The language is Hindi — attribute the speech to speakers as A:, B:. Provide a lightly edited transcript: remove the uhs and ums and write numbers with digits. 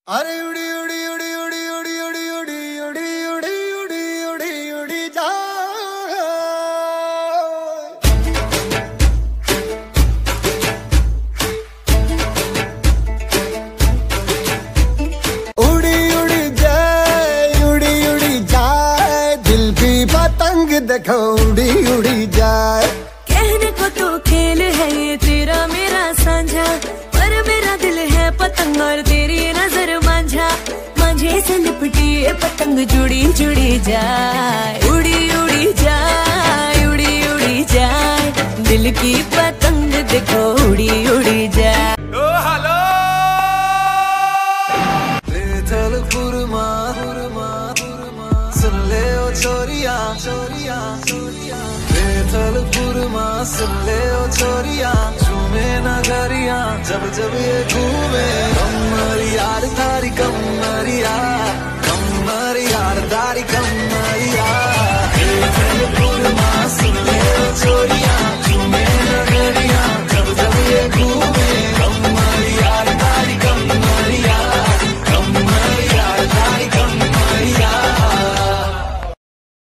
A: अरे उड़ी उड़ी उड़ी उड़ी उड़ी उड़ी उड़ी उड़ी उड़ी उड़ी उड़ी उड़ी जा उड़ी उड़ी जाए दिल की पतंग देखो उड़ी उड़ी जाए।
B: कहने को तो खेल है ये तेरा मेरा साझा, पर मेरा दिल है पतंग और तेरी नजर मांझा। मांझे से लिपटी ये पतंग जुड़ी जुड़ी जाए, उड़ी उड़ी जाए, उड़ी उड़ी जाए। दिल की पतंग देखो उड़ी उड़ी जाए।
C: ओ हेलो
D: बेथल फुरमा सुन ले ओ चोरिया चोरिया चोरिया। बेथल फुरमा सुन ले ओ चोरिया, झूमे नगरिया जब जब ये घूमे। कमर यार तारी कमरिया, कमर यार तारी कमरिया। बेथल फुरमा सुन ले ओ चोरिया।